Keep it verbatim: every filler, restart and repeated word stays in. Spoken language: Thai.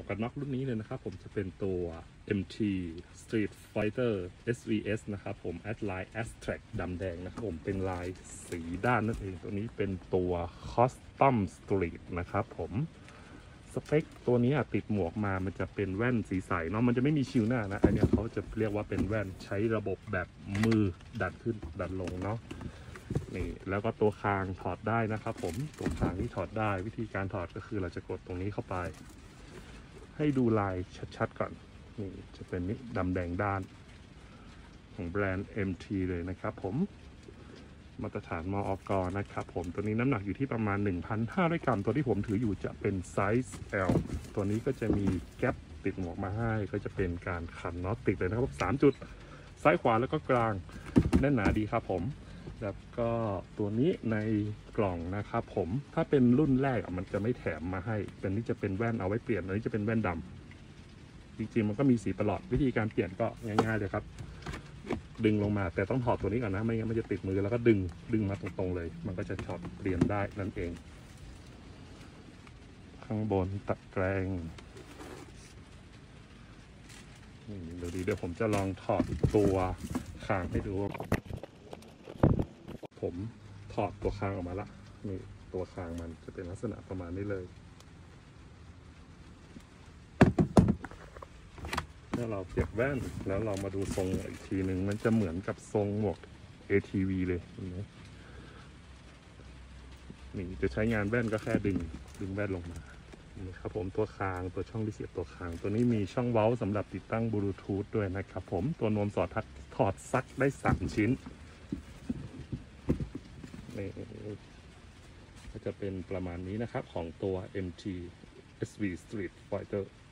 วกกันน็อกรุ่นนี้เลยนะครับผมจะเป็นตัว เอ็ม ที Street Fighter เอส วี เอส นะครับผม Add-Line Abstract ดำแดงนะครับผมเป็นลายสีด้านนั่นเองตัวนี้เป็นตัว Custom Street นะครับผมสเปคตัวนี้ติดหมวกมามันจะเป็นแว่นสีใสเนาะมันจะไม่มีชิวหน้านะอันนี้เขาจะเรียกว่าเป็นแว่นใช้ระบบแบบมือดันขึ้นดันลงเนาะนี่แล้วก็ตัวคางถอดได้นะครับผมตัวคางที่ถอดได้วิธีการถอดก็คือเราจะกดตรงนี้เข้าไปให้ดูลายชัดๆก่อนนี่จะเป็นนี้ดำแดงด้านของแบรนด์ เอ็ม ที เลยนะครับผมมาตรฐานมอกนะครับผมตัวนี้น้ำหนักอยู่ที่ประมาณ หนึ่งพันห้าร้อย กรัมตัวที่ผมถืออยู่จะเป็นไซส์ L ตัวนี้ก็จะมีแก๊ปติดหมวกมาให้ก็จะเป็นการขันน็อตติดเลยนะครับสามจุดซ้ายขวาแล้วก็กลางแน่นหนาดีครับผมแล้วก็ตัวนี้ในกล่องนะครับผมถ้าเป็นรุ่นแรกมันจะไม่แถมมาให้เป็นนี้จะเป็นแว่นเอาไว้เปลี่ยนอันนี้จะเป็นแว่นดำจริงๆมันก็มีสีประหลอดวิธีการเปลี่ยนก็ง่ายๆเลยครับดึงลงมาแต่ต้องถอดตัวนี้ก่อนนะไม่งั้นมันจะติดมือแล้วก็ดึงดึงมาตรงๆเลยมันก็จะถอดเปลี่ยนได้นั่นเองข้างบนตะแกรงนี่เดี๋ยวดีเดี๋ยวผมจะลองถอดตัวคางให้ดูผมถอดตัวคางออกมาละนี่ตัวคางมันจะเป็นลักษณะประมาณนี้เลยถ้าเราเก็บแว่นแล้วเรามาดูทรงอีกทีหนึ่งมันจะเหมือนกับทรงหมวก เอ ที วี เลยนี่นี่จะใช้งานแว่นก็แค่ดึงดึงแว่นลงมานี่ครับผมตัวคางตัวช่องที่เสียบตัวคางตัวนี้มีช่องเว้าสำหรับติดตั้งบลูทูธด้วยนะครับผมตัวนวมสอดทัดถอดซักได้สามชิ้นนี่ก็จะเป็นประมาณนี้นะครับของตัว เอ็ม ที เอส วี Street Fighter